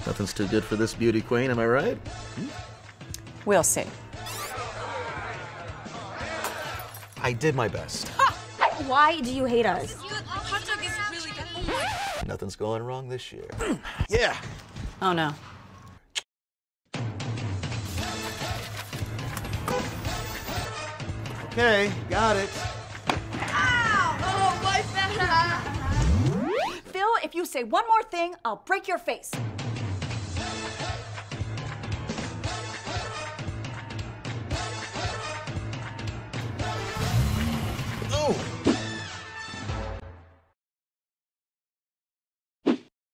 Nothing's too good for this beauty queen, am I right? We'll see. I did my best. Why do you hate us? Hot dog is really good. Oh my. Nothing's going wrong this year. Yeah. Oh, no. Okay, got it. Oh, my bad. Phil, if you say one more thing, I'll break your face.